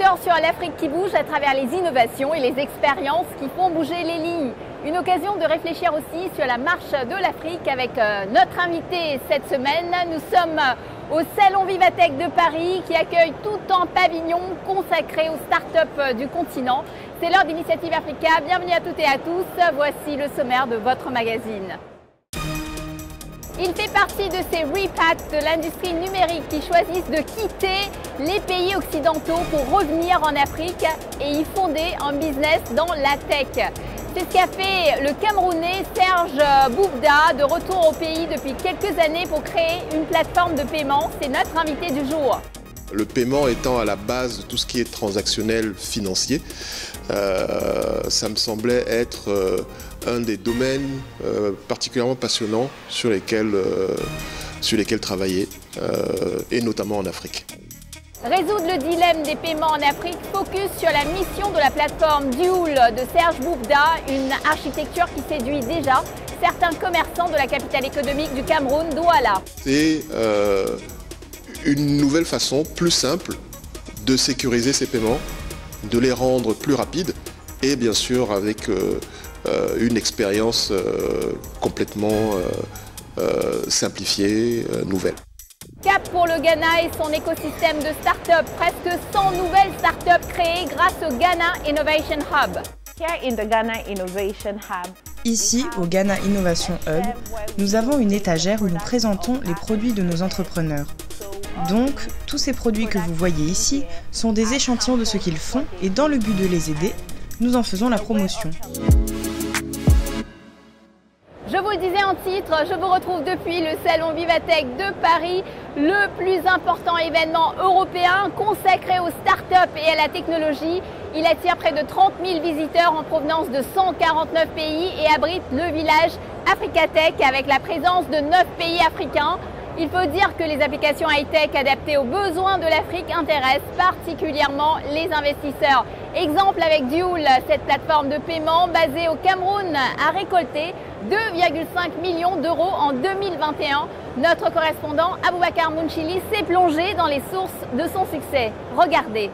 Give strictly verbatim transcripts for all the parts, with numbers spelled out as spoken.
Leader sur l'Afrique qui bouge à travers les innovations et les expériences qui font bouger les lignes. Une occasion de réfléchir aussi sur la marche de l'Afrique avec notre invité cette semaine. Nous sommes au Salon Vivatech de Paris qui accueille tout un pavillon consacré aux startups du continent. C'est l'heure d'Initiative Africa. Bienvenue à toutes et à tous. Voici le sommaire de votre magazine. Il fait partie de ces repats de l'industrie numérique qui choisissent de quitter les pays occidentaux pour revenir en Afrique et y fonder un business dans la tech. C'est ce qu'a fait le Camerounais Serge Boubda, de retour au pays depuis quelques années pour créer une plateforme de paiement. C'est notre invité du jour. Le paiement étant à la base de tout ce qui est transactionnel financier, euh, ça me semblait être euh, un des domaines euh, particulièrement passionnants sur lesquels, euh, sur lesquels travailler, euh, et notamment en Afrique. Résoudre le dilemme des paiements en Afrique, focus sur la mission de la plateforme Dual de Serge Boubda, une architecture qui séduit déjà certains commerçants de la capitale économique du Cameroun, Douala. C'est euh, une nouvelle façon plus simple de sécuriser ces paiements, de les rendre plus rapides et bien sûr avec euh, euh, une expérience euh, complètement euh, euh, simplifiée, euh, nouvelle. Cap pour le Ghana et son écosystème de start-up. Presque cent nouvelles start-up créées grâce au Ghana Innovation Hub. Here in the Ghana Innovation Hub. Ici, au Ghana Innovation Hub, nous avons une étagère où nous présentons les produits de nos entrepreneurs. Donc, tous ces produits que vous voyez ici sont des échantillons de ce qu'ils font et dans le but de les aider, nous en faisons la promotion. Je vous le disais en titre, je vous retrouve depuis le Salon Vivatech de Paris, le plus important événement européen consacré aux startups et à la technologie. Il attire près de trente mille visiteurs en provenance de cent quarante-neuf pays et abrite le village Africatech avec la présence de neuf pays africains. Il faut dire que les applications high-tech adaptées aux besoins de l'Afrique intéressent particulièrement les investisseurs. Exemple avec Dual, cette plateforme de paiement basée au Cameroun a récolté deux virgule cinq millions d'euros en deux mille vingt et un. Notre correspondant Aboubakar Mounchili s'est plongé dans les sources de son succès. Regardez.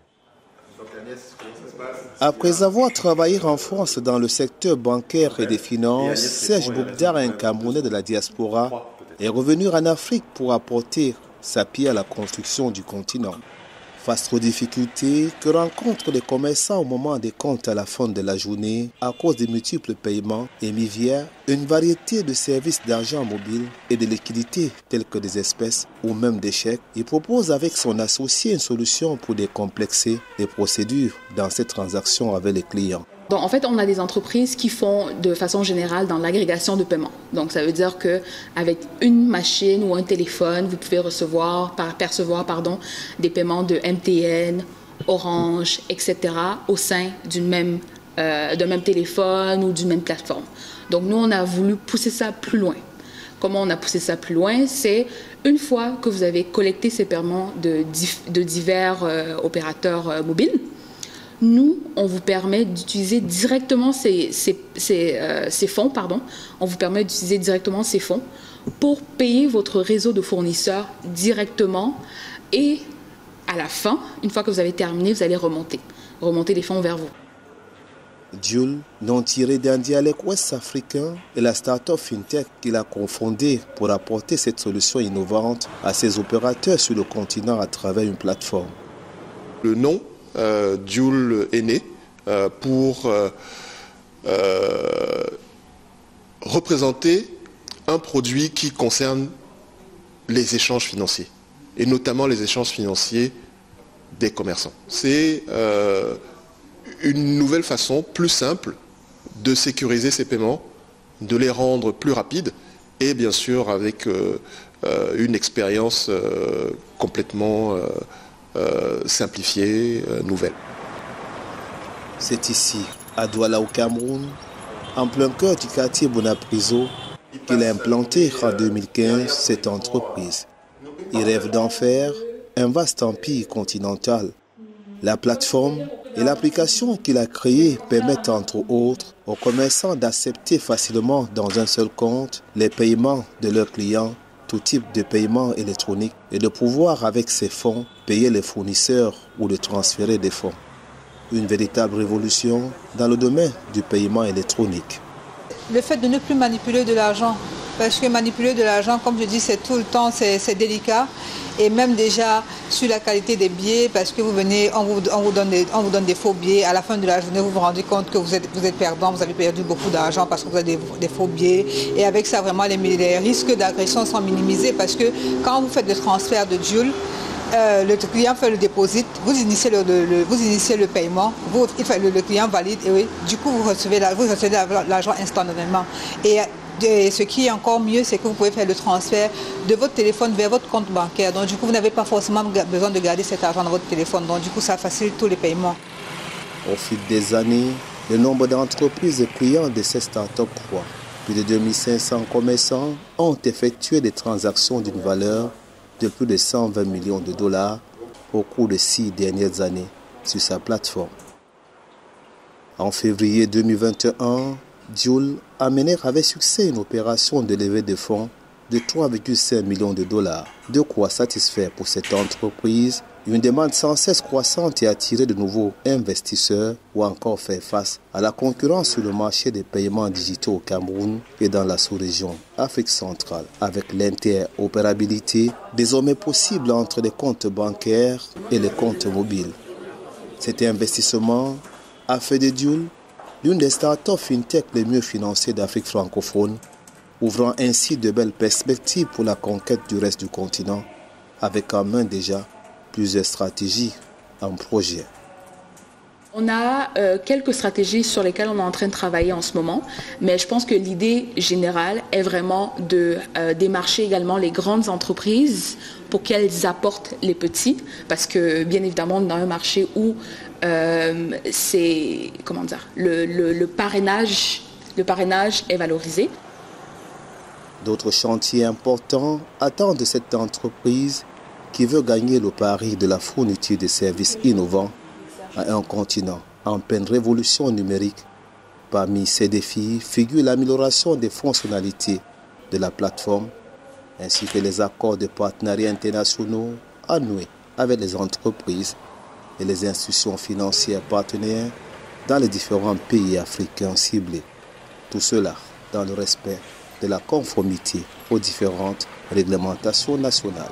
Après avoir travaillé en France dans le secteur bancaire et des finances, Serge Boubda, un Camerounais de la diaspora, est revenu en Afrique pour apporter sa pierre à la construction du continent. Face aux difficultés que rencontrent les commerçants au moment des comptes à la fin de la journée à cause des multiples paiements, émivière une variété de services d'argent mobile et de liquidités tels que des espèces ou même des chèques. Il propose avec son associé une solution pour décomplexer les procédures dans ces transactions avec les clients. Donc, en fait, on a des entreprises qui font de façon générale dans l'agrégation de paiement. Donc, ça veut dire qu'avec une machine ou un téléphone, vous pouvez recevoir, percevoir pardon, des paiements de M T N, Orange, et cetera au sein d'une même, euh, d'un même téléphone ou d'une même plateforme. Donc, nous, on a voulu pousser ça plus loin. Comment on a poussé ça plus loin? C'est une fois que vous avez collecté ces paiements de, de divers euh, opérateurs euh, mobiles, nous, on vous permet d'utiliser directement ces, ces, ces, euh, ces fonds, pardon, on vous permet d'utiliser directement ces fonds pour payer votre réseau de fournisseurs directement et à la fin, une fois que vous avez terminé, vous allez remonter, remonter les fonds vers vous. Dual, nom tiré d'un dialecte ouest-africain, est la start-up fintech qu'il a confondée pour apporter cette solution innovante à ses opérateurs sur le continent à travers une plateforme. Le nom Euh, Dual est né euh, pour euh, euh, représenter un produit qui concerne les échanges financiers, et notamment les échanges financiers des commerçants. C'est euh, une nouvelle façon plus simple de sécuriser ces paiements, de les rendre plus rapides et bien sûr avec euh, euh, une expérience euh, complètement euh, Euh, simplifiée, euh, nouvelle. C'est ici, à Douala au Cameroun, en plein cœur du quartier Bonapriso, qu'il a implanté en deux mille quinze cette entreprise. Il rêve d'en faire un vaste empire continental. La plateforme et l'application qu'il a créée permettent entre autres aux commerçants d'accepter facilement dans un seul compte les paiements de leurs clients tout type de paiement électronique et de pouvoir, avec ces fonds, payer les fournisseurs ou de transférer des fonds. Une véritable révolution dans le domaine du paiement électronique. Le fait de ne plus manipuler de l'argent, parce que manipuler de l'argent, comme je dis, c'est tout le temps, c'est délicat. Et même déjà sur la qualité des billets, parce que vous venez, on vous, on vous, donne, des, on vous donne des faux billets. À la fin de la journée, vous vous rendez compte que vous êtes, vous êtes perdant, vous avez perdu beaucoup d'argent parce que vous avez des, des faux billets. Et avec ça, vraiment, les, les risques d'agression sont minimisés parce que quand vous faites le transfert de Joule, Euh, le client fait le dépôt, vous initiez le, le, le, vous initiez le paiement, vous, le, le client valide et oui, du coup vous recevez l'argent instantanément. Et, et ce qui est encore mieux, c'est que vous pouvez faire le transfert de votre téléphone vers votre compte bancaire. Donc du coup, vous n'avez pas forcément besoin de garder cet argent dans votre téléphone. Donc du coup, ça facilite tous les paiements. Au fil des années, le nombre d'entreprises et clients de ces startups croît. Plus de deux mille cinq cents commerçants ont effectué des transactions d'une valeur de plus de cent vingt millions de dollars au cours des six dernières années sur sa plateforme. En février deux mille vingt et un, Joule a mené avec succès une opération de levée de fonds de trois virgule cinq millions de dollars. De quoi satisfaire pour cette entreprise une demande sans cesse croissante et attirer de nouveaux investisseurs ou encore faire face à la concurrence sur le marché des paiements digitaux au Cameroun et dans la sous-région Afrique centrale, avec l'interopérabilité désormais possible entre les comptes bancaires et les comptes mobiles. Cet investissement a fait de Joule l'une des startups fintech les mieux financées d'Afrique francophone, ouvrant ainsi de belles perspectives pour la conquête du reste du continent, avec en main déjà plusieurs stratégies en projet. On a euh, quelques stratégies sur lesquelles on est en train de travailler en ce moment, mais je pense que l'idée générale est vraiment de euh, démarcher également les grandes entreprises pour qu'elles apportent les petits, parce que bien évidemment, dans un marché où euh, c'est, comment dire, le, le, le parrainage, le parrainage est valorisé. D'autres chantiers importants attendent de cette entreprise qui veut gagner le pari de la fourniture de services innovants à un continent en pleine révolution numérique. Parmi ces défis figure l'amélioration des fonctionnalités de la plateforme ainsi que les accords de partenariat internationaux à nouer avec les entreprises et les institutions financières partenaires dans les différents pays africains ciblés. Tout cela dans le respect de la conformité aux différentes réglementations nationales.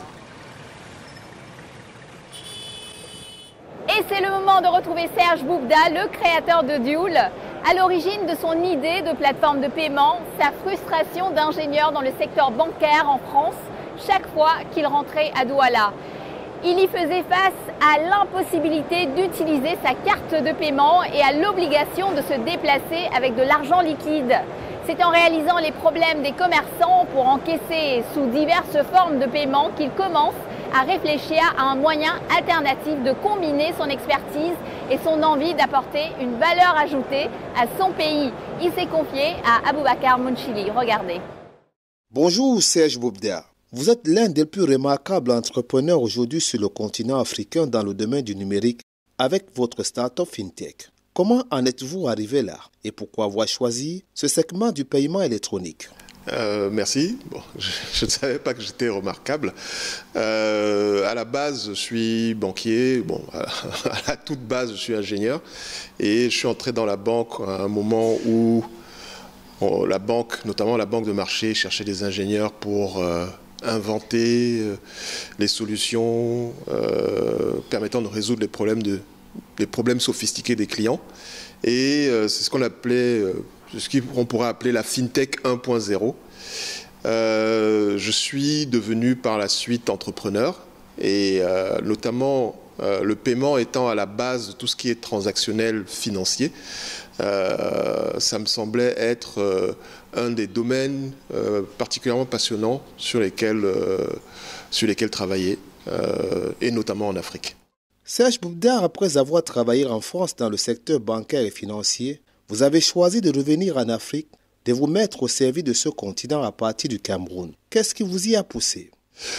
Et c'est le moment de retrouver Serge Boubda, le créateur de Joule. À l'origine de son idée de plateforme de paiement, sa frustration d'ingénieur dans le secteur bancaire en France, chaque fois qu'il rentrait à Douala. Il y faisait face à l'impossibilité d'utiliser sa carte de paiement et à l'obligation de se déplacer avec de l'argent liquide. C'est en réalisant les problèmes des commerçants pour encaisser sous diverses formes de paiement qu'il commence à réfléchir à un moyen alternatif de combiner son expertise et son envie d'apporter une valeur ajoutée à son pays. Il s'est confié à Aboubakar Mounchili. Regardez. Bonjour Serge Boubda. Vous êtes l'un des plus remarquables entrepreneurs aujourd'hui sur le continent africain dans le domaine du numérique avec votre start-up FinTech. Comment en êtes-vous arrivé là et pourquoi avoir choisi ce segment du paiement électronique ? Euh, merci. Bon, je, je ne savais pas que j'étais remarquable. Euh, à la base, je suis banquier. Bon, à, à la toute base, je suis ingénieur. Et je suis entré dans la banque à un moment où bon, la banque, notamment la banque de marché, cherchait des ingénieurs pour euh, inventer euh, les solutions euh, permettant de résoudre les problèmes, de, les problèmes sophistiqués des clients. Et euh, c'est ce qu'on appelait... Euh, ce qu'on pourrait appeler la FinTech un point zéro. Euh, je suis devenu par la suite entrepreneur et euh, notamment euh, le paiement étant à la base de tout ce qui est transactionnel financier. Euh, ça me semblait être euh, un des domaines euh, particulièrement passionnants sur lesquels, euh, sur lesquels travailler, euh, et notamment en Afrique. Serge Boubda, après avoir travaillé en France dans le secteur bancaire et financier, vous avez choisi de revenir en Afrique, de vous mettre au service de ce continent à partir du Cameroun. Qu'est-ce qui vous y a poussé ?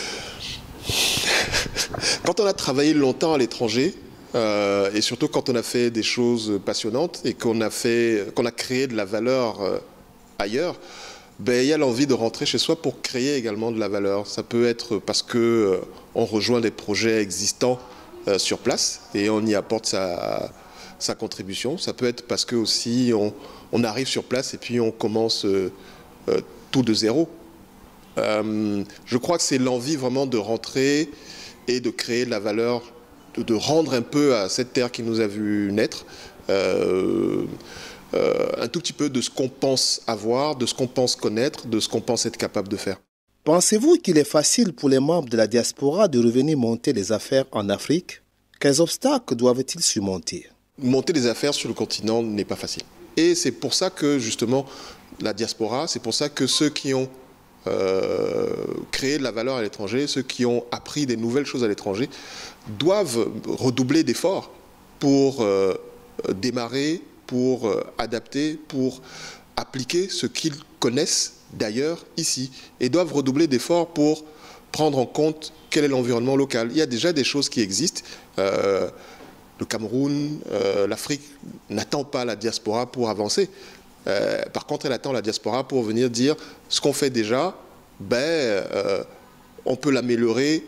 Quand on a travaillé longtemps à l'étranger, euh, et surtout quand on a fait des choses passionnantes et qu'on a, fait, qu'on a créé de la valeur euh, ailleurs, ben, il y a l'envie de rentrer chez soi pour créer également de la valeur. Ça peut être parce qu'on euh, rejoint des projets existants euh, sur place et on y apporte sa, sa contribution. Ça peut être parce que aussi on, on arrive sur place et puis on commence euh, euh, tout de zéro. Euh, je crois que c'est l'envie vraiment de rentrer et de créer de la valeur, de, de rendre un peu à cette terre qui nous a vu naître euh, euh, un tout petit peu de ce qu'on pense avoir, de ce qu'on pense connaître, de ce qu'on pense être capable de faire. Pensez-vous qu'il est facile pour les membres de la diaspora de revenir monter des affaires en Afrique? Quels obstacles doivent-ils surmonter? Monter des affaires sur le continent n'est pas facile. Et c'est pour ça que justement la diaspora, c'est pour ça que ceux qui ont euh, créé de la valeur à l'étranger, ceux qui ont appris des nouvelles choses à l'étranger, doivent redoubler d'efforts pour euh, démarrer, pour euh, adapter, pour appliquer ce qu'ils connaissent d'ailleurs ici, et doivent redoubler d'efforts pour prendre en compte quel est l'environnement local. Il y a déjà des choses qui existent. Euh, le Cameroun, euh, l'Afrique n'attend pas la diaspora pour avancer. Euh, par contre, elle attend la diaspora pour venir dire ce qu'on fait déjà, ben, euh, on peut l'améliorer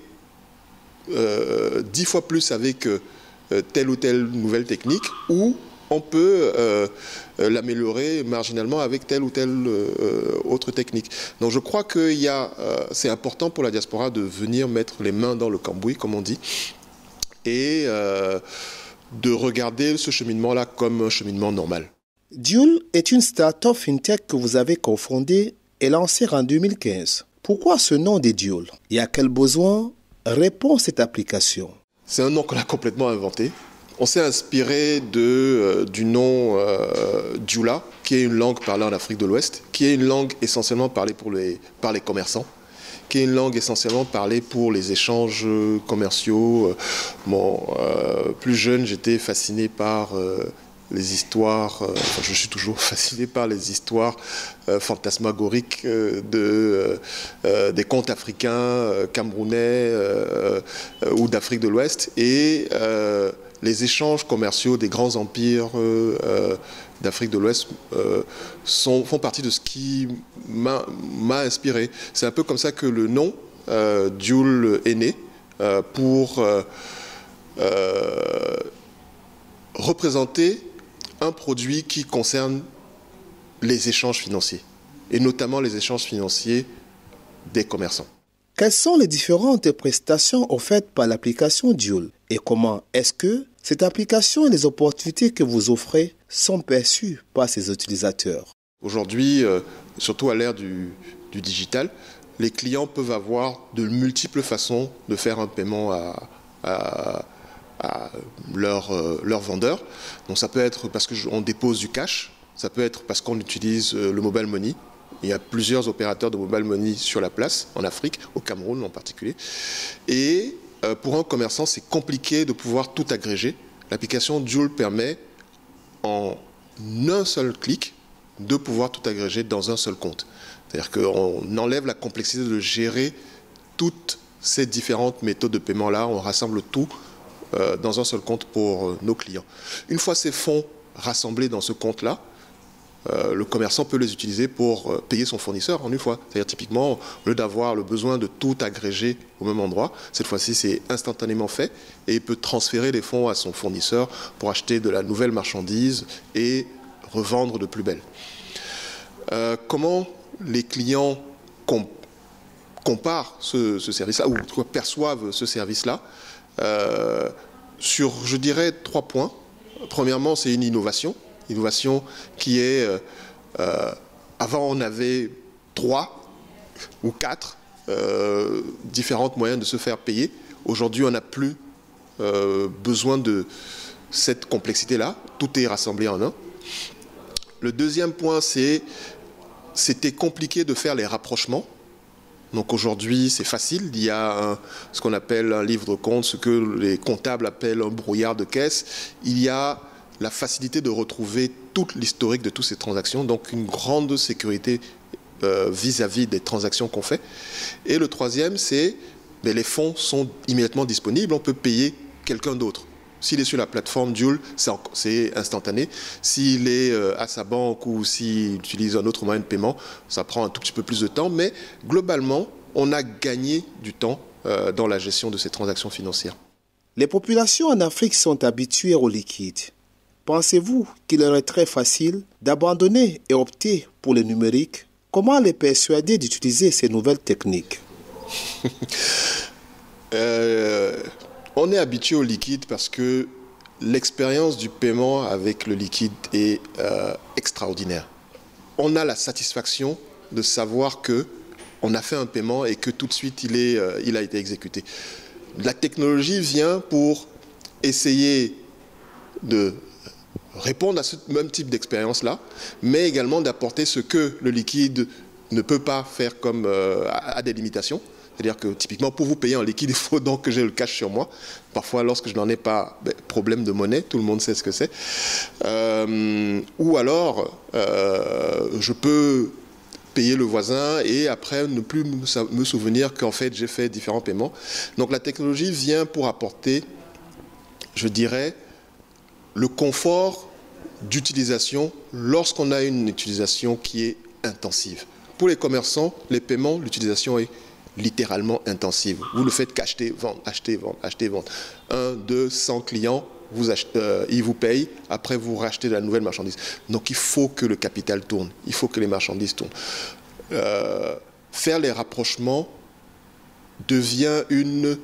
euh, dix fois plus avec euh, telle ou telle nouvelle technique, ou on peut euh, l'améliorer marginalement avec telle ou telle euh, autre technique. Donc je crois que euh, c'est important pour la diaspora de venir mettre les mains dans le cambouis, comme on dit, et euh, de regarder ce cheminement-là comme un cheminement normal. Duel est une start-up fintech que vous avez cofondée et lancée en deux mille quinze. Pourquoi ce nom de Duel? Et à quel besoin répond cette application? C'est un nom qu'on a complètement inventé. On s'est inspiré de, euh, du nom euh, Dioula, qui est une langue parlée en Afrique de l'Ouest, qui est une langue essentiellement parlée pour les, par les commerçants, qui est une langue essentiellement parlée pour les échanges commerciaux. Bon, euh, plus jeune, j'étais fasciné par euh, les histoires, euh, enfin, je suis toujours fasciné par les histoires euh, fantasmagoriques euh, de, euh, des contes africains, euh, camerounais euh, euh, ou d'Afrique de l'Ouest, et euh, les échanges commerciaux des grands empires euh, euh, d'Afrique de l'Ouest euh, sont, font partie de ce qui m'a inspiré. C'est un peu comme ça que le nom euh, Duel est né, euh, pour euh, euh, représenter un produit qui concerne les échanges financiers, et notamment les échanges financiers des commerçants. Quelles sont les différentes prestations offertes par l'application Duel et comment est-ce que cette application et les opportunités que vous offrez sont perçues par ses utilisateurs? Aujourd'hui, euh, surtout à l'ère du, du digital, les clients peuvent avoir de multiples façons de faire un paiement à, à, à leur, euh, leur vendeur. Donc ça peut être parce qu'on dépose du cash, ça peut être parce qu'on utilise euh, le mobile money. Il y a plusieurs opérateurs de mobile money sur la place, en Afrique, au Cameroun en particulier. Et euh, pour un commerçant, c'est compliqué de pouvoir tout agréger. L'application Duel permet, en un seul clic, de pouvoir tout agréger dans un seul compte. C'est-à-dire qu'on enlève la complexité de gérer toutes ces différentes méthodes de paiement-là. On rassemble tout euh, dans un seul compte pour euh, nos clients. Une fois ces fonds rassemblés dans ce compte-là, Euh, le commerçant peut les utiliser pour euh, payer son fournisseur en une fois. C'est-à-dire typiquement, au lieu d'avoir le besoin de tout agréger au même endroit, cette fois-ci c'est instantanément fait et il peut transférer les fonds à son fournisseur pour acheter de la nouvelle marchandise et revendre de plus belle. Euh, comment les clients comp comparent ce, ce service-là, ou quoi, perçoivent ce service-là euh, sur, je dirais, trois points. Premièrement, c'est une innovation. Innovation qui est, euh, euh, avant on avait trois ou quatre euh, différents moyens de se faire payer. Aujourd'hui on n'a plus euh, besoin de cette complexité-là, tout est rassemblé en un. Le deuxième point, c'est c'était compliqué de faire les rapprochements. Donc aujourd'hui c'est facile, il y a un, ce qu'on appelle un livre de compte, ce que les comptables appellent un brouillard de caisse. Il y a la facilité de retrouver tout l'historique de toutes ces transactions, donc une grande sécurité euh, vis-à-vis des transactions qu'on fait. Et le troisième, c'est ben, les fonds sont immédiatement disponibles, on peut payer quelqu'un d'autre. S'il est sur la plateforme Joule, c'est instantané. S'il est à sa banque ou s'il utilise un autre moyen de paiement, ça prend un tout petit peu plus de temps. Mais globalement, on a gagné du temps euh, dans la gestion de ces transactions financières. Les populations en Afrique sont habituées au liquide. Pensez-vous qu'il leur est très facile d'abandonner et opter pour le numérique? Comment les persuader d'utiliser ces nouvelles techniques? euh, On est habitué au liquide parce que l'expérience du paiement avec le liquide est euh, extraordinaire. On a la satisfaction de savoir que on a fait un paiement et que tout de suite il, est, euh, il a été exécuté. La technologie vient pour essayer de répondre à ce même type d'expérience-là, mais également d'apporter ce que le liquide ne peut pas faire comme euh, à, à des limitations. C'est-à-dire que typiquement, pour vous payer en liquide, il faut donc que j'ai le cash sur moi. Parfois, lorsque je n'en ai pas, ben, problème de monnaie, tout le monde sait ce que c'est. Euh, ou alors, euh, je peux payer le voisin et après ne plus me souvenir qu'en fait, j'ai fait différents paiements. Donc la technologie vient pour apporter, je dirais, le confort d'utilisation lorsqu'on a une utilisation qui est intensive. Pour les commerçants, les paiements, l'utilisation est littéralement intensive. Vous le faites qu'acheter, vendre, acheter, vendre, acheter, vendre. Un, deux, cent clients, vous achetez, euh, ils vous payent, après vous rachetez de la nouvelle marchandise. Donc il faut que le capital tourne, il faut que les marchandises tournent. Euh, faire les rapprochements devient une,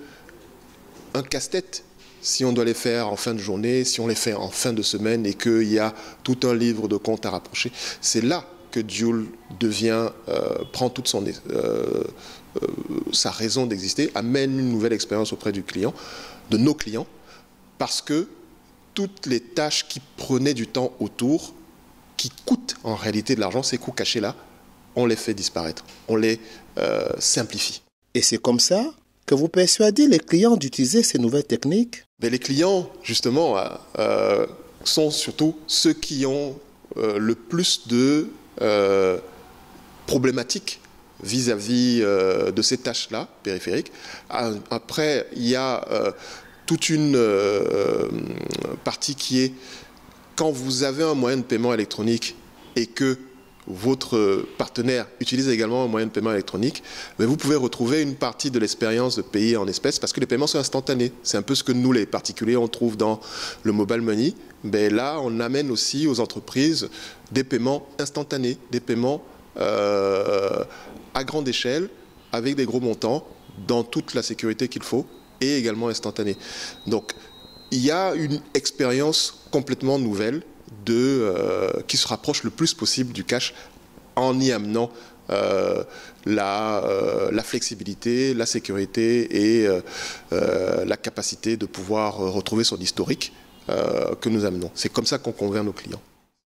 un casse-tête. Si on doit les faire en fin de journée, si on les fait en fin de semaine et qu'il y a tout un livre de comptes à rapprocher, c'est là que Joule devient, euh, prend toute son, euh, euh, sa raison d'exister, amène une nouvelle expérience auprès du client, de nos clients, parce que toutes les tâches qui prenaient du temps autour, qui coûtent en réalité de l'argent, ces coûts cachés là, on les fait disparaître, on les euh, simplifie. Et c'est comme ça que vous persuadez les clients d'utiliser ces nouvelles techniques? Mais les clients, justement, euh, sont surtout ceux qui ont euh, le plus de euh, problématiques vis-à-vis euh, de ces tâches-là, périphériques. Après, il y a euh, toute une euh, partie qui est, quand vous avez un moyen de paiement électronique et que votre partenaire utilise également un moyen de paiement électronique, mais vous pouvez retrouver une partie de l'expérience de payer en espèces parce que les paiements sont instantanés. C'est un peu ce que nous, les particuliers, on trouve dans le mobile money. Mais là, on amène aussi aux entreprises des paiements instantanés, des paiements euh, à grande échelle, avec des gros montants, dans toute la sécurité qu'il faut, et également instantanés. Donc, il y a une expérience complètement nouvelle de, euh, qui se rapproche le plus possible du cash en y amenant euh, la, euh, la flexibilité, la sécurité et euh, euh, la capacité de pouvoir retrouver son historique euh, que nous amenons. C'est comme ça qu'on convainc nos clients.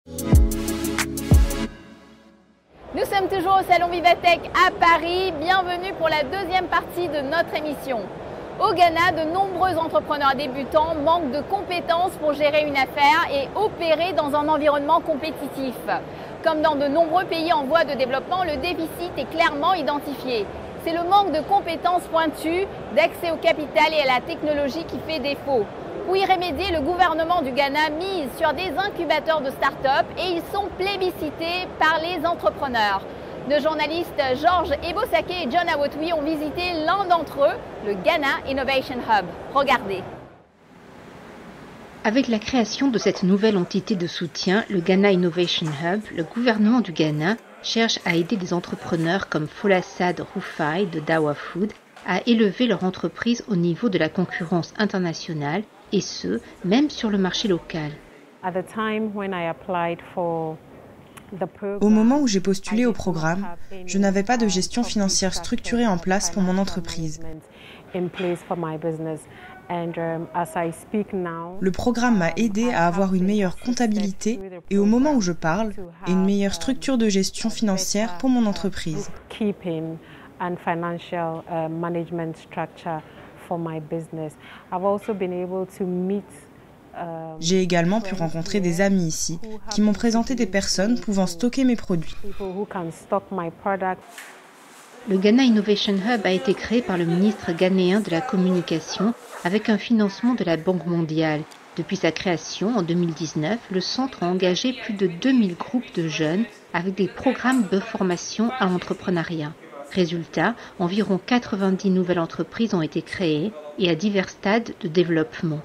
Nous sommes toujours au Salon Vivatech à Paris. Bienvenue pour la deuxième partie de notre émission. Au Ghana, de nombreux entrepreneurs débutants manquent de compétences pour gérer une affaire et opérer dans un environnement compétitif. Comme dans de nombreux pays en voie de développement, le déficit est clairement identifié. C'est le manque de compétences pointues, d'accès au capital et à la technologie qui fait défaut. Pour y remédier, le gouvernement du Ghana mise sur des incubateurs de start-up et ils sont plébiscités par les entrepreneurs. Nos journalistes Georges Ebosake et John Awotwi ont visité l'un d'entre eux, le Ghana Innovation Hub. Regardez. Avec la création de cette nouvelle entité de soutien, le Ghana Innovation Hub, le gouvernement du Ghana cherche à aider des entrepreneurs comme Folasad Rufai de Dawa Food à élever leur entreprise au niveau de la concurrence internationale et ce, même sur le marché local. At the time when I applied for Au moment où j'ai postulé au programme, je n'avais pas de gestion financière structurée en place pour mon entreprise. Le programme m'a aidé à avoir une meilleure comptabilité et au moment où je parle, une meilleure structure de gestion financière pour mon entreprise. J'ai également pu rencontrer des amis ici qui m'ont présenté des personnes pouvant stocker mes produits. Le Ghana Innovation Hub a été créé par le ministre ghanéen de la Communication avec un financement de la Banque mondiale. Depuis sa création en deux mille dix-neuf, le centre a engagé plus de deux mille groupes de jeunes avec des programmes de formation à l'entrepreneuriat. Résultat, environ quatre-vingt-dix nouvelles entreprises ont été créées et à divers stades de développement.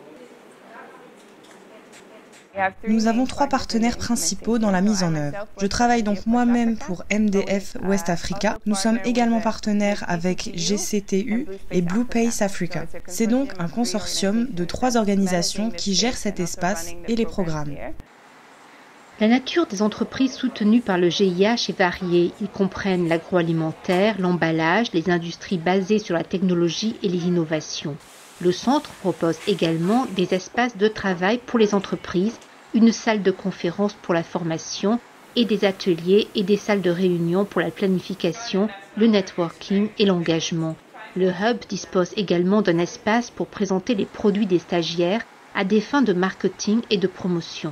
Nous avons trois partenaires principaux dans la mise en œuvre. Je travaille donc moi-même pour M D F West Africa. Nous sommes également partenaires avec G C T U et Blue Pace Africa. C'est donc un consortium de trois organisations qui gèrent cet espace et les programmes. La nature des entreprises soutenues par le G I H est variée. Ils comprennent l'agroalimentaire, l'emballage, les industries basées sur la technologie et les innovations. Le centre propose également des espaces de travail pour les entreprises, une salle de conférence pour la formation et des ateliers et des salles de réunion pour la planification, le networking et l'engagement. Le Hub dispose également d'un espace pour présenter les produits des stagiaires à des fins de marketing et de promotion.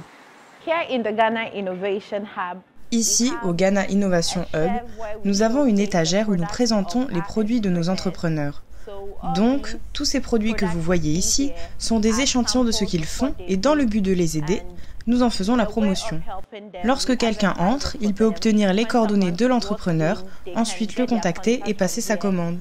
Ici, au Ghana Innovation Hub, nous avons une étagère où nous présentons les produits de nos entrepreneurs. Donc, tous ces produits que vous voyez ici sont des échantillons de ce qu'ils font et dans le but de les aider, nous en faisons la promotion. Lorsque quelqu'un entre, il peut obtenir les coordonnées de l'entrepreneur, ensuite le contacter et passer sa commande.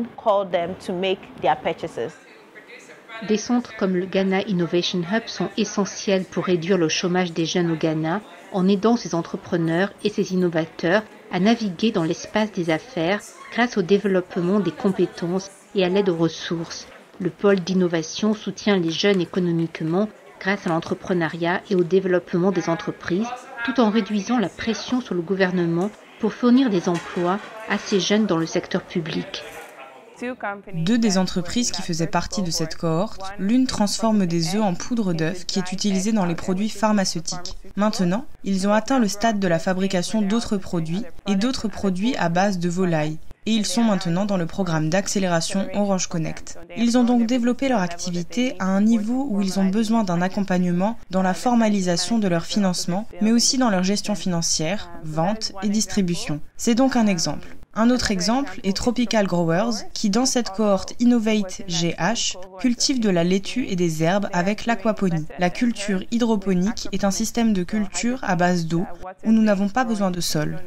Des centres comme le Ghana Innovation Hub sont essentiels pour réduire le chômage des jeunes au Ghana en aidant ces entrepreneurs et ces innovateurs à naviguer dans l'espace des affaires grâce au développement des compétences et à l'aide aux ressources. Le pôle d'innovation soutient les jeunes économiquement grâce à l'entrepreneuriat et au développement des entreprises, tout en réduisant la pression sur le gouvernement pour fournir des emplois à ces jeunes dans le secteur public. Deux des entreprises qui faisaient partie de cette cohorte, l'une transforme des œufs en poudre d'œuf qui est utilisée dans les produits pharmaceutiques. Maintenant, ils ont atteint le stade de la fabrication d'autres produits et d'autres produits à base de volaille. Et ils sont maintenant dans le programme d'accélération Orange Connect. Ils ont donc développé leur activité à un niveau où ils ont besoin d'un accompagnement dans la formalisation de leur financement, mais aussi dans leur gestion financière, vente et distribution. C'est donc un exemple. Un autre exemple est Tropical Growers, qui dans cette cohorte Innovate G H cultive de la laitue et des herbes avec l'aquaponie. La culture hydroponique est un système de culture à base d'eau où nous n'avons pas besoin de sol.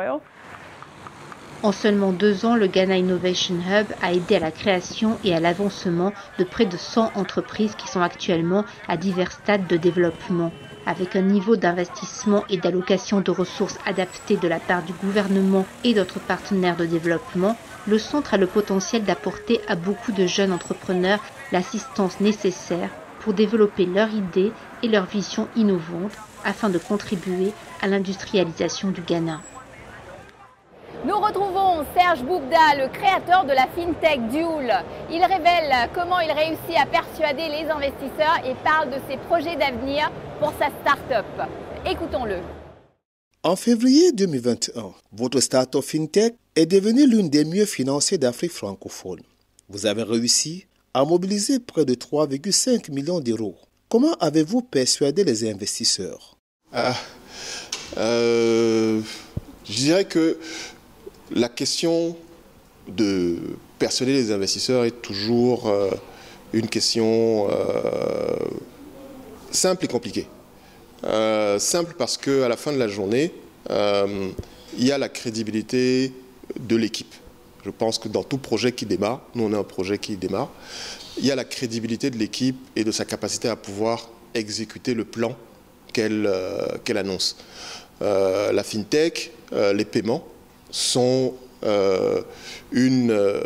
En seulement deux ans, le Ghana Innovation Hub a aidé à la création et à l'avancement de près de cent entreprises qui sont actuellement à divers stades de développement. Avec un niveau d'investissement et d'allocation de ressources adaptées de la part du gouvernement et d'autres partenaires de développement, le centre a le potentiel d'apporter à beaucoup de jeunes entrepreneurs l'assistance nécessaire pour développer leurs idées et leurs visions innovantes afin de contribuer à l'industrialisation du Ghana. Nous retrouvons Serge Boubda, le créateur de la FinTech Duel. Il révèle comment il réussit à persuader les investisseurs et parle de ses projets d'avenir pour sa start-up. Écoutons-le. En février deux mille vingt et un, votre start-up FinTech est devenue l'une des mieux financées d'Afrique francophone. Vous avez réussi à mobiliser près de trois virgule cinq millions d'euros. Comment avez-vous persuadé les investisseurs? ah, euh, Je dirais que la question de persuader les investisseurs est toujours euh, une question euh, simple et compliquée. Euh, simple parce qu'à la fin de la journée, euh, il y a la crédibilité de l'équipe. Je pense que dans tout projet qui démarre, nous on a un projet qui démarre, il y a la crédibilité de l'équipe et de sa capacité à pouvoir exécuter le plan qu'elle euh, qu'elle annonce. Euh, la FinTech, euh, les paiements, sont euh, une euh,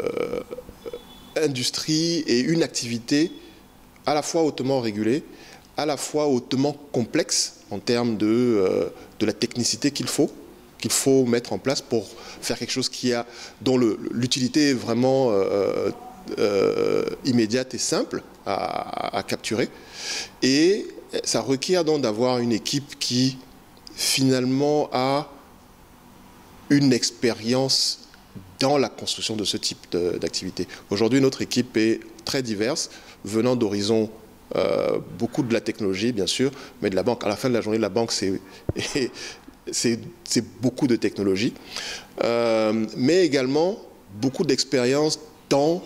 industrie et une activité à la fois hautement régulée, à la fois hautement complexe en termes de, euh, de la technicité qu'il faut, qu'il faut mettre en place pour faire quelque chose qui a, dont l'utilité est vraiment euh, euh, immédiate et simple à, à capturer. Et ça requiert donc d'avoir une équipe qui finalement a une expérience dans la construction de ce type d'activité. Aujourd'hui, notre équipe est très diverse, venant d'horizons, euh, beaucoup de la technologie, bien sûr, mais de la banque. À la fin de la journée, la banque, c'est beaucoup de technologie, euh, mais également beaucoup d'expérience dans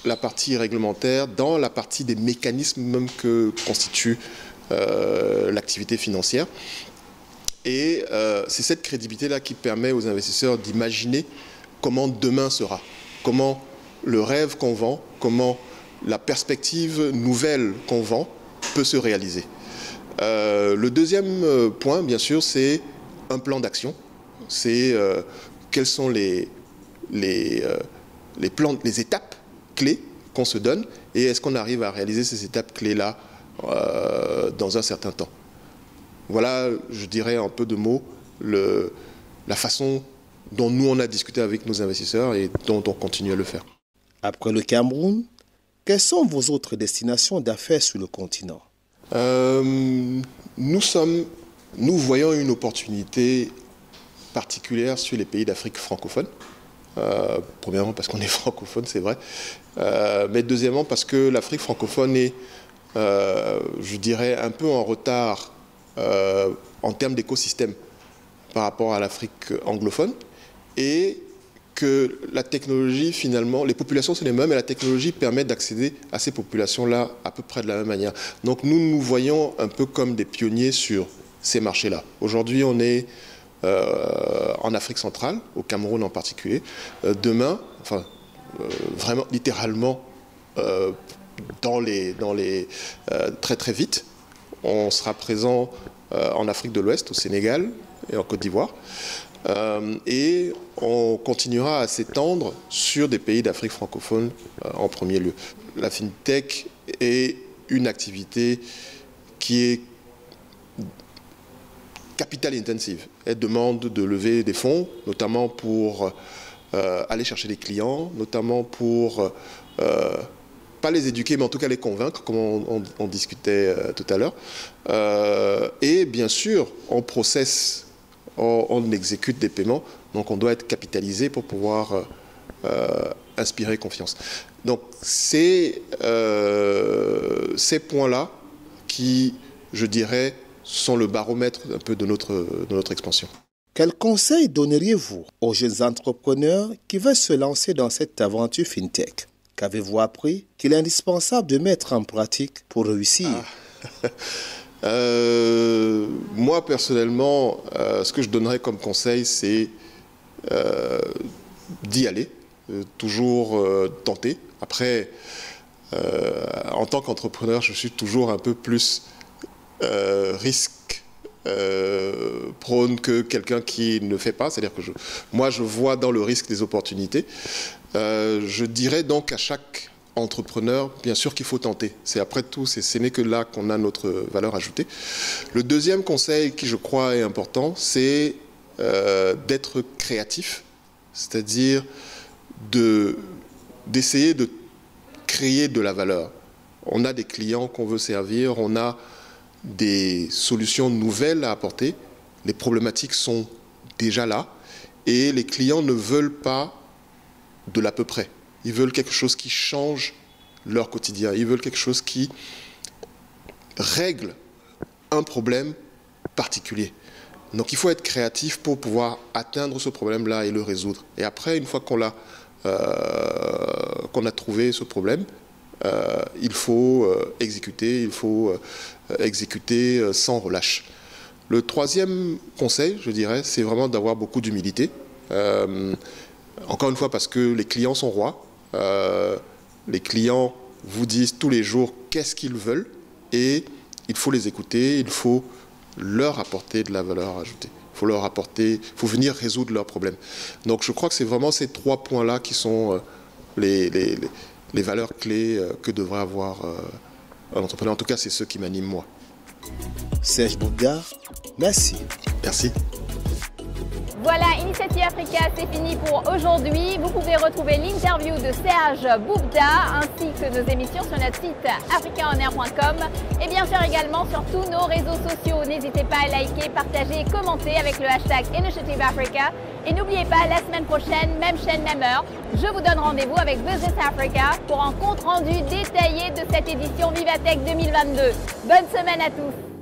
la partie réglementaire, dans la partie des mécanismes même que constitue euh, l'activité financière. Et euh, c'est cette crédibilité-là qui permet aux investisseurs d'imaginer comment demain sera, comment le rêve qu'on vend, comment la perspective nouvelle qu'on vend peut se réaliser. Euh, le deuxième point, bien sûr, c'est un plan d'action. C'est euh, quelles sont les, les, euh, les, plans, les étapes clés qu'on se donne et est-ce qu'on arrive à réaliser ces étapes clés-là euh, dans un certain temps. Voilà, je dirais en peu de mots, le, la façon dont nous on a discuté avec nos investisseurs et dont on continue à le faire. Après le Cameroun, quelles sont vos autres destinations d'affaires sur le continent? euh, Nous sommes, nous voyons une opportunité particulière sur les pays d'Afrique francophone. Euh, premièrement parce qu'on est francophone, c'est vrai, euh, mais deuxièmement parce que l'Afrique francophone est, euh, je dirais, un peu en retard euh, en termes d'écosystème par rapport à l'Afrique anglophone, et que la technologie, finalement, les populations sont les mêmes, et la technologie permet d'accéder à ces populations-là à peu près de la même manière. Donc nous nous voyons un peu comme des pionniers sur ces marchés-là. Aujourd'hui, on est euh, en Afrique centrale, au Cameroun en particulier. Euh, demain, enfin, euh, vraiment, littéralement, euh, dans les, dans les, euh, très très vite, on sera présent euh, en Afrique de l'Ouest, au Sénégal et en Côte d'Ivoire. Euh, et on continuera à s'étendre sur des pays d'Afrique francophone euh, en premier lieu. La FinTech est une activité qui est capital intensive. Elle demande de lever des fonds, notamment pour euh, aller chercher des clients, notamment pour, euh, pas les éduquer, mais en tout cas les convaincre, comme on, on, on discutait euh, tout à l'heure. Euh, et bien sûr, on processe On, on exécute des paiements, donc on doit être capitalisé pour pouvoir euh, inspirer confiance. Donc c'est euh, ces points-là qui, je dirais, sont le baromètre un peu de notre, de notre expansion. Quel conseil donneriez-vous aux jeunes entrepreneurs qui veulent se lancer dans cette aventure FinTech? Qu'avez-vous appris qu'il est indispensable de mettre en pratique pour réussir? Ah. Euh, moi, personnellement, euh, ce que je donnerais comme conseil, c'est euh, d'y aller, euh, toujours euh, tenter. Après, euh, en tant qu'entrepreneur, je suis toujours un peu plus euh, risque euh, prône que quelqu'un qui ne fait pas. C'est-à-dire que je, moi, je vois dans le risque des opportunités. Euh, je dirais donc à chaque entrepreneur, bien sûr qu'il faut tenter. C'est après tout, c'est, ce n'est que là qu'on a notre valeur ajoutée. Le deuxième conseil qui, je crois, est important, c'est euh, d'être créatif, c'est-à-dire de, d'essayer de créer de la valeur. On a des clients qu'on veut servir, on a des solutions nouvelles à apporter, les problématiques sont déjà là, et les clients ne veulent pas de l'à peu près. Ils veulent quelque chose qui change leur quotidien. Ils veulent quelque chose qui règle un problème particulier. Donc il faut être créatif pour pouvoir atteindre ce problème-là et le résoudre. Et après, une fois qu'on l'a, euh, qu'on a trouvé ce problème, euh, il faut euh, exécuter, il faut euh, exécuter euh, sans relâche. Le troisième conseil, je dirais, c'est vraiment d'avoir beaucoup d'humilité. Euh, encore une fois, parce que les clients sont rois. Euh, les clients vous disent tous les jours qu'est-ce qu'ils veulent et il faut les écouter, il faut leur apporter de la valeur ajoutée. Il faut leur apporter, il faut venir résoudre leurs problèmes. Donc je crois que c'est vraiment ces trois points-là qui sont euh, les, les, les valeurs clés euh, que devrait avoir euh, un entrepreneur. En tout cas, c'est ceux qui m'animent moi. Serge Boubda, merci. Merci. Voilà, Initiative Africa, c'est fini pour aujourd'hui. Vous pouvez retrouver l'interview de Serge Boubda ainsi que nos émissions sur notre site africa on air point com et bien sûr également sur tous nos réseaux sociaux. N'hésitez pas à liker, partager et commenter avec le hashtag Initiative Africa. Et n'oubliez pas, la semaine prochaine, même chaîne, même heure, je vous donne rendez-vous avec Business Africa pour un compte rendu détaillé de cette édition Vivatech deux mille vingt-deux. Bonne semaine à tous.